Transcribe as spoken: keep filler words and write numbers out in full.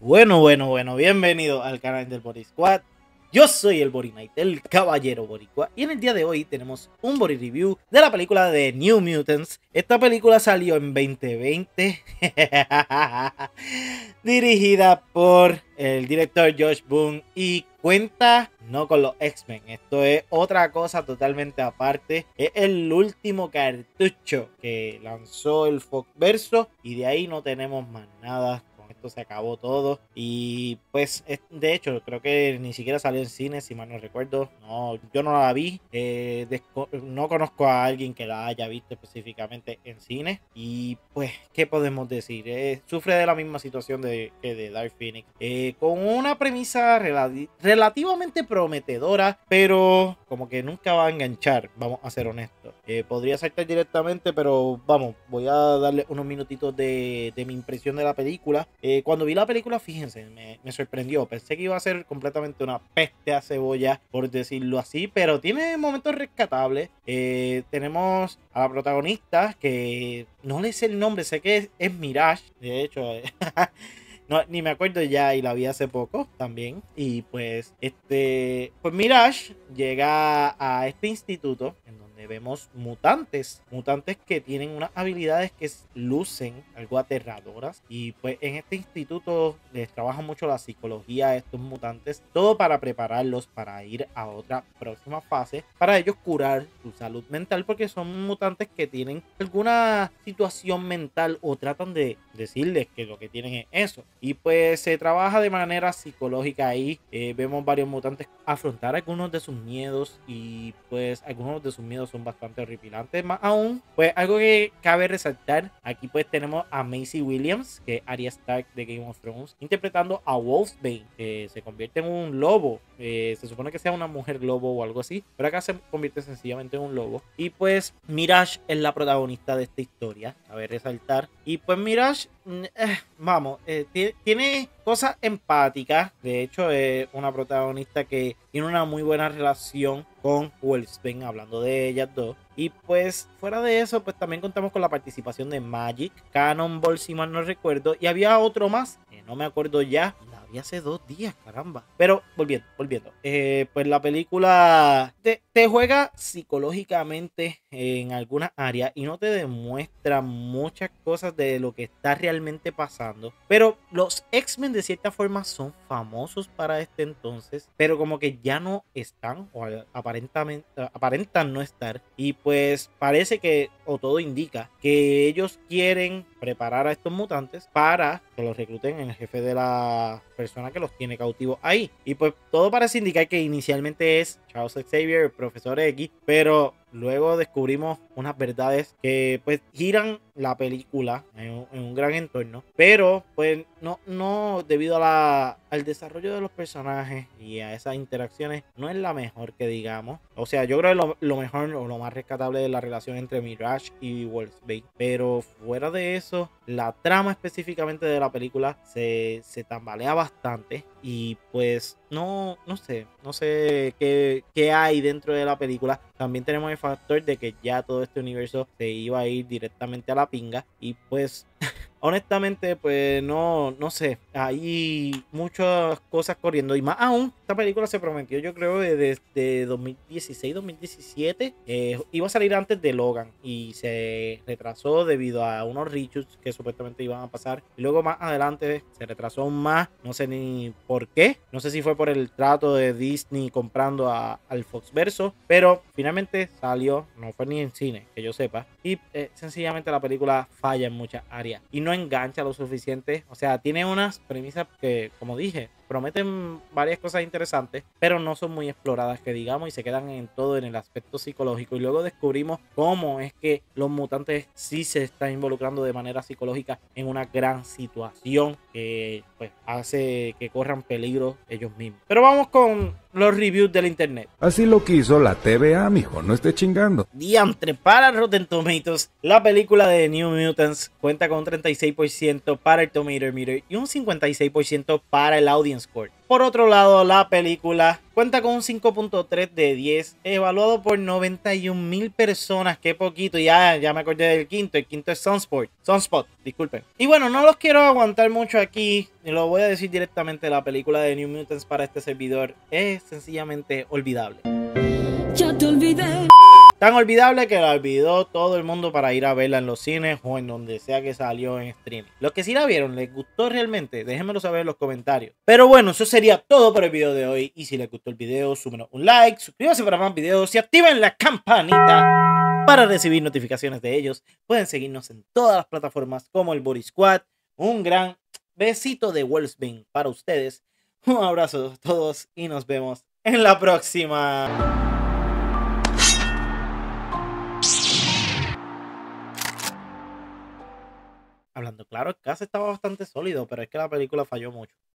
Bueno, bueno, bueno, bienvenido al canal del Body Squad. Yo soy el Body Knight, el caballero boricua, y en el día de hoy tenemos un Body Review de la película de New Mutants. Esta película salió en veinte veinte, dirigida por el director Josh Boone y cuenta no con los X-Men. Esto es otra cosa totalmente aparte. Es el último cartucho que lanzó el Foxverso y de ahí no tenemos más nada. Esto se acabó todo y pues de hecho creo que ni siquiera salió en cine, si mal no recuerdo. No, yo no la vi, eh, no conozco a alguien que la haya visto específicamente en cine y pues qué podemos decir, eh, sufre de la misma situación de, que de Dark Phoenix, eh, con una premisa relati relativamente prometedora, pero como que nunca va a enganchar, vamos a ser honestos. Eh, podría saltar directamente, pero vamos, voy a darle unos minutitos de, de mi impresión de la película. Eh, cuando vi la película, fíjense, me, me sorprendió. Pensé que iba a ser completamente una peste a cebolla, por decirlo así, pero tiene momentos rescatables. Eh, tenemos a la protagonista, que no le sé el nombre, sé que es, es Mirage, de hecho. No, ni me acuerdo ya y la vi hace poco también. Y pues, este, pues Mirage llega a este instituto en donde vemos mutantes, mutantes que tienen unas habilidades que lucen algo aterradoras. Y pues en este instituto les trabaja mucho la psicología a estos mutantes, todo para prepararlos para ir a otra próxima fase, para ellos curar su salud mental, porque son mutantes que tienen alguna situación mental o tratan de decirles que lo que tienen es eso. Y pues se trabaja de manera psicológica ahí. Eh, vemos varios mutantes afrontar algunos de sus miedos y pues algunos de sus miedos son bastante horripilantes. Más aún, pues algo que cabe resaltar, aquí pues tenemos a Maisie Williams, que es Arya Stark de Game of Thrones, interpretando a Wolfsbane, que se convierte en un lobo. Eh, se supone que sea una mujer lobo o algo así, pero acá se convierte sencillamente en un lobo. Y pues Mirage es la protagonista de esta historia, cabe resaltar. Y pues Mirage, eh, vamos, eh, tiene cosas empáticas. De hecho, es una protagonista que tiene una muy buena relación con Wolfsbane, hablando de ellas dos. Y pues fuera de eso, pues también contamos con la participación de Magik, Cannonball, si mal no recuerdo, y había otro más, que no me acuerdo ya, la vi hace dos días, caramba. Pero volviendo, volviendo, eh, pues la película te, te juega psicológicamente en algunas áreas y no te demuestra muchas cosas de lo que está realmente pasando. Pero los X-Men de cierta forma son famosos para este entonces, pero como que ya no están, o aparentemente aparentan no estar. Y pues parece que, o todo indica, que ellos quieren preparar a estos mutantes para que los recluten en el jefe de la persona que los tiene cautivos ahí. Y pues todo parece indicar que inicialmente es Charles Xavier, el profesor X, pero luego descubrimos unas verdades que pues giran la película en un, en un gran entorno, pero pues no, no debido a la, al desarrollo de los personajes y a esas interacciones, no es la mejor que digamos. O sea, yo creo que lo, lo mejor o lo más rescatable de la relación entre Mirage y Wolfsbane, pero fuera de eso, la trama específicamente de la película se, se tambalea bastante. Y pues no, no sé, no sé qué, qué hay dentro de la película. También tenemos el factor de que ya todo este universo se iba a ir directamente a la pinga. Y pues honestamente, pues no, no sé, hay muchas cosas corriendo y más aún, esta película se prometió, yo creo, desde dos mil dieciséis, dos mil diecisiete, eh, iba a salir antes de Logan y se retrasó debido a unos reshoots que supuestamente iban a pasar y luego más adelante se retrasó aún más, no sé ni por qué, no sé si fue por el trato de Disney comprando a, al Foxverso, pero finalmente salió, no fue ni en cine, que yo sepa, y eh, sencillamente la película falla en muchas áreas y no engancha lo suficiente. O sea, tiene unas premisas que, como dije, prometen varias cosas interesantes, pero no son muy exploradas, que digamos, y se quedan en todo en el aspecto psicológico. Y luego descubrimos cómo es que los mutantes sí se están involucrando de manera psicológica en una gran situación que pues hace que corran peligro ellos mismos. Pero vamos con los reviews del internet. Así lo quiso la T V A, mijo, no esté chingando. Diantre, para Rotten Tomatoes, la película de New Mutants cuenta con un treinta y seis por ciento para el Tomato Meter y un cincuenta y seis por ciento para el Audience Score. Por otro lado, la película cuenta con un cinco punto tres de diez, evaluado por noventa y un mil personas. Qué poquito, ya, ya me acordé del quinto. El quinto es Sunspot, Sunspot, disculpen. Y bueno, no los quiero aguantar mucho aquí, y lo voy a decir directamente. La película de New Mutants para este servidor es sencillamente olvidable. Ya te olvidé. Tan olvidable que la olvidó todo el mundo para ir a verla en los cines o en donde sea que salió en streaming. Los que sí la vieron, ¿les gustó realmente? Déjenmelo saber en los comentarios. Pero bueno, eso sería todo por el video de hoy. Y si les gustó el video, súmenos un like, suscríbanse para más videos y activen la campanita para recibir notificaciones de ellos. Pueden seguirnos en todas las plataformas como el Body Squad. Un gran besito de Wolfsbane para ustedes. Un abrazo a todos y nos vemos en la próxima. Hablando claro, el cast estaba bastante sólido, pero es que la película falló mucho.